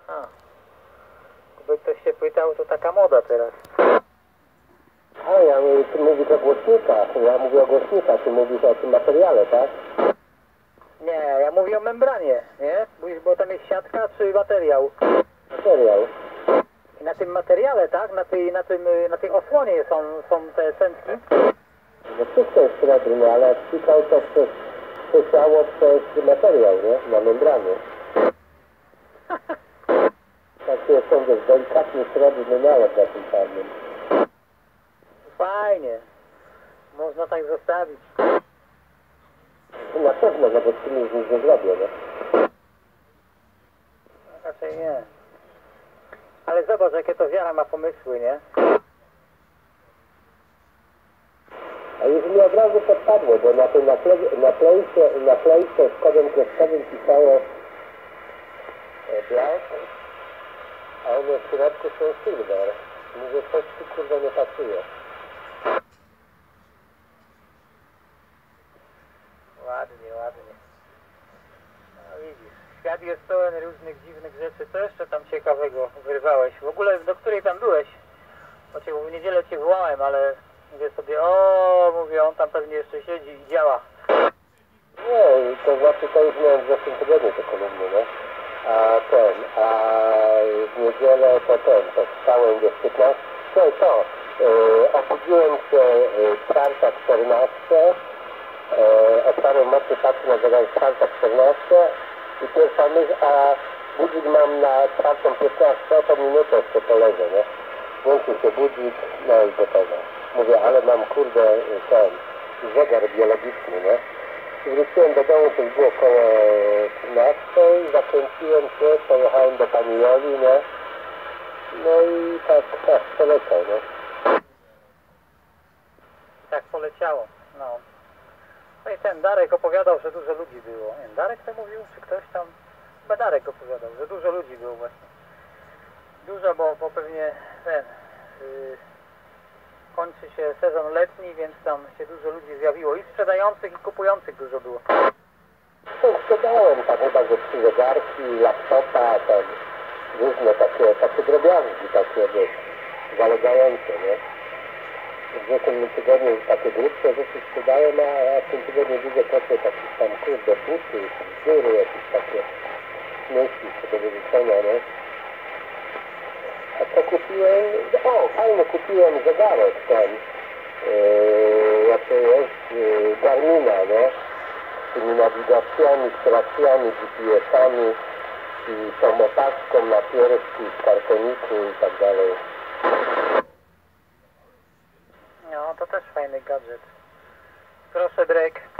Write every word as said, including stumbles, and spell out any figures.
A. Gdyby ktoś się pytał, to taka moda teraz. A ja ty mówisz o głośnikach, ja mówię o głośnikach, ty mówisz o tym materiale, tak? Nie, ja mówię o membranie, nie? Mówisz, bo tam jest siatka czy materiał? Materiał. I na tym materiale, tak? Na tej, na tym, na tej osłonie są, są te centki. No wszystko jest srebrne, ale wcisał to przez, przesiało przez materiał, nie? Na membranie. Taki jest ten, wiesz, delikatny srebrny nalot na tym czarnym. Fajnie. Można tak zostawić. Na pewno, no bo z tym już nic nie zrobię, nie? Raczej nie. Ale zobacz, jakie to wiara ma pomysły, nie? A już mi od razu podpadło, bo na tym naklej- naklejce, naklejce z kodem kreskowym pisało e, black, a one w środku są silver. Mówię, coś tu kurde nie pasuje. Ładnie, ładnie. No widzisz, świat jest pełen różnych dziwnych rzeczy. Co jeszcze tam ciekawego wyrwałeś? W ogóle do której tam byłeś? Bo cię, w niedzielę cię wołałem, ale mówię sobie, o, mówię, on tam pewnie jeszcze siedzi i działa. Nie, to znaczy to już miałem w zeszłym tygodniu te kolumny, nie? A ten, a w niedzielę to ten, to wstałem do piętnaście, to, to, yy, obudziłem się yy, czwarta czternaście, yy, otwarłem mocno patrzę na zegar czwarta czternaście i pierwsza myśl, a budzik mam na czwartą piętnaście, to minutę jeszcze poleżę, nie? Włączył się budzik, no i gotowe. Mówię, ale mam kurde ten zegar biologiczny, nie? Wróciłem do domu, to już było około trzynaście, zakręciłem się, pojechałem do pani Joli, nie? No i tak, tak, poleciał, nie? Tak poleciało, no. No i ten Darek opowiadał, że dużo ludzi było. Nie wiem, Darek to mówił, czy ktoś tam? Chyba Darek opowiadał, że dużo ludzi było właśnie. Dużo, bo, bo pewnie ten... Yy, kończy się sezon letni, więc tam się dużo ludzi zjawiło. I sprzedających, i kupujących dużo było. To sprzedałem tam chyba ze trzy zegarki, laptopa, tam różne takie, takie drobiazgi, takie, wiesz, zalegające, nie? W zeszłym tygodniu takie grubsze rzeczy sprzedałem, a w tym tygodniu widzę takie, takie tam, kurde, buty, dziury, jakieś takie myśli, do wyrzucenia, nie? A co kupiłem? O, fajnie kupiłem zegarek ten, yy, jak to jest, yy, Garmina, nie? Z tymi nawigacjami, stacjami, G P S-ami i tą opaską na piersi, z kartoniku i tak dalej. No, to też fajny gadżet. Proszę, Drake.